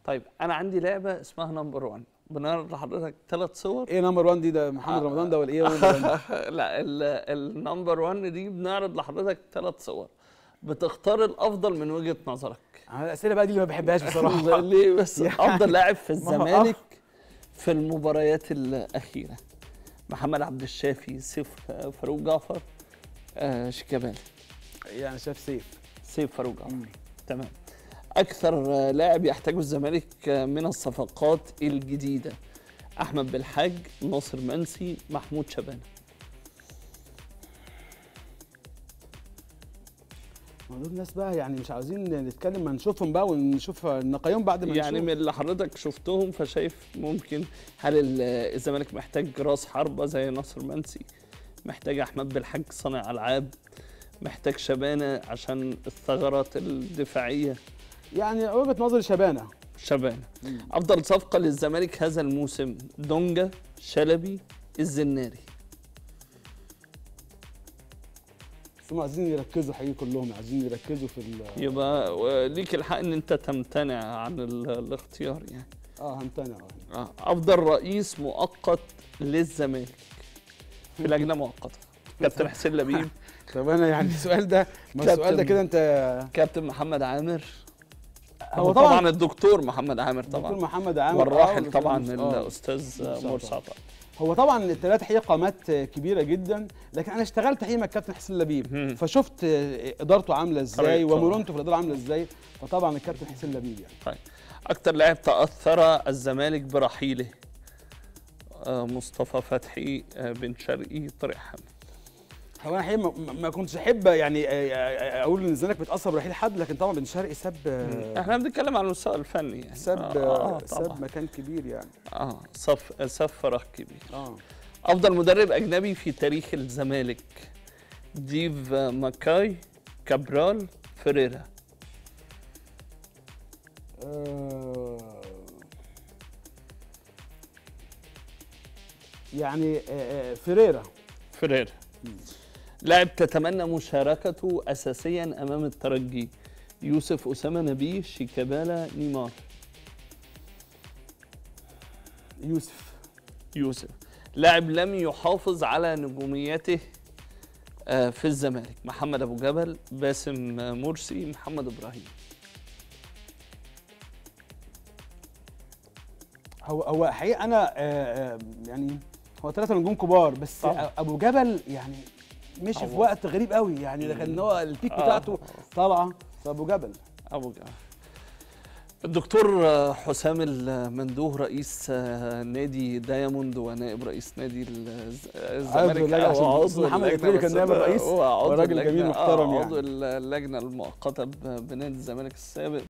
طيب انا عندي لعبه اسمها نمبر 1، بنعرض لحضرتك 3 صور. ايه نمبر 1 دي؟ ده محمد رمضان ده ولا ايه؟ لا، النمبر 1 دي بنعرض لحضرتك 3 صور، بتختار الافضل من وجهه نظرك. الاسئله بقى دي اللي ما بحبهاش بصراحه. ليه بس؟ يعني افضل لاعب في الزمالك في المباريات الاخيره: محمد عبد الشافي، سيف فاروق جعفر، شيكابالا. يعني شاف سيف فاروق جعفر. تمام. اكثر لاعب يحتاجه الزمالك من الصفقات الجديده: احمد بالحاج، ناصر منسي، محمود شبانه. دول الناس بقى يعني مش عاوزين نتكلم، ما نشوفهم بقى ونشوف نقيهم بعد ما يعني نشوف. من اللي حضرتك شفتهم فشايف ممكن هل الزمالك محتاج راس حربه زي ناصر منسي، محتاج احمد بالحاج صانع العاب، محتاج شبانه عشان الثغرات الدفاعيه؟ يعني وجهه نظري شبانه. افضل صفقه للزمالك هذا الموسم: دونجا، شلبي، الزناري. هم عايزين يركزوا حقيقي، كلهم عايزين يركزوا في يبقى ليك الحق ان انت تمتنع عن الاختيار يعني. همتنع. افضل رئيس مؤقت للزمالك في لجنه مؤقته: كابتن حسين لبيب. طب انا يعني السؤال ده، ما السؤال ده كده انت. كابتن محمد عامر. هو طبعا الدكتور محمد عامر طبعا. الدكتور محمد عامر والراحل طبعا الاستاذ مرسي عطا. هو طبعا الثلاثه حقيقه قامات كبيره جدا، لكن انا اشتغلت حقيقه مع الكابتن حسين لبيب، فشفت ادارته عامله ازاي ومرونته في الاداره عامله ازاي، فطبعا الكابتن حسين لبيب يعني. طيب، اكتر لاعب تاثر الزمالك برحيله: مصطفى فتحي، بن شرقي، طارق حامد. هو انا حقيقه ما كنتش احب يعني اقول ان الزمالك بيتاثر برحيل حد، لكن طبعا بن شرقي ساب. احنا بنتكلم عن المستوى الفني يعني. ساب مكان كبير يعني. ساب فراغ كبير. افضل مدرب اجنبي في تاريخ الزمالك: ديف ماكاي، كابرال، فيريرا. يعني فيريرا. لاعب تتمنى مشاركته اساسيا امام الترجي: يوسف، اسامه نبيه، شيكابالا، نيمار. يوسف. لاعب لم يحافظ على نجوميته في الزمالك: محمد ابو جبل، باسم مرسي، محمد ابراهيم. هو حقيقه انا يعني هو 3 نجوم كبار، بس ابو جبل يعني مشي في وقت غريب قوي يعني، ده كان هو البيك بتاعته طالعه، فابو جبل. الدكتور حسام المندوه، رئيس نادي دايموند ونائب رئيس نادي الزمالك، محمد اتريبي كان نائب الرئيس، وراجل جميل محترم يعني، عضو اللجنه المؤقته بنادي الزمالك السابق.